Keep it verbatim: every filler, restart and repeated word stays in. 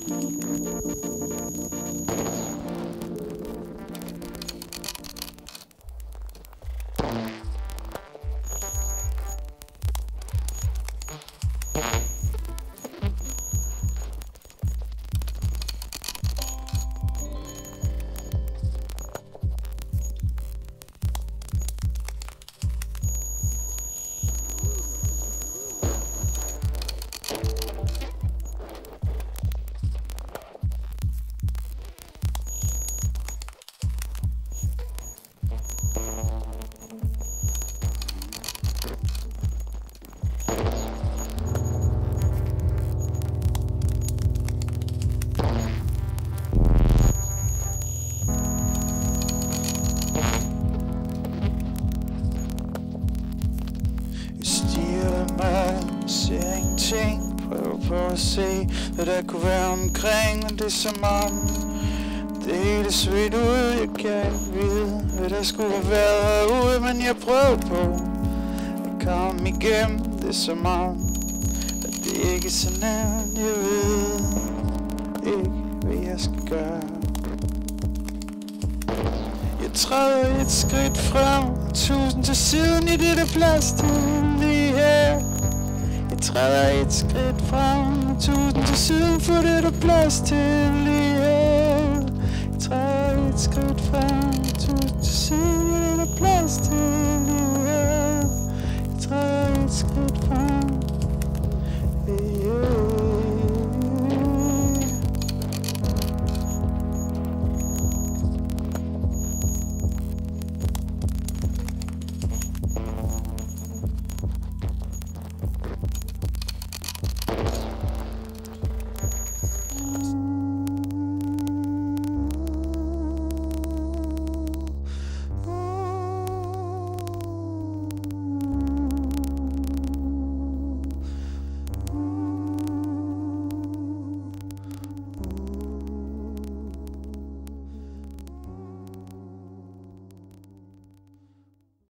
Ser ingenting, prøver på at se, hvad der kunne være omkring, men det er som om det hele svedt ud. Jeg kan ikke vide, hvad der skulle have været herude, men jeg prøver på at komme igennem. Det er som om, at det ikke er så nemt. Jeg ved ikke, hvad jeg skal gøre. Jeg træder et skridt frem, tusind til siden i det der plads til lige her. Jeg træder et skridt frem, tusind til siden for det der plads til lige her. Jeg træder et skridt frem, tusind til siden i det der plads til lige her. Jeg træder et skridt frem.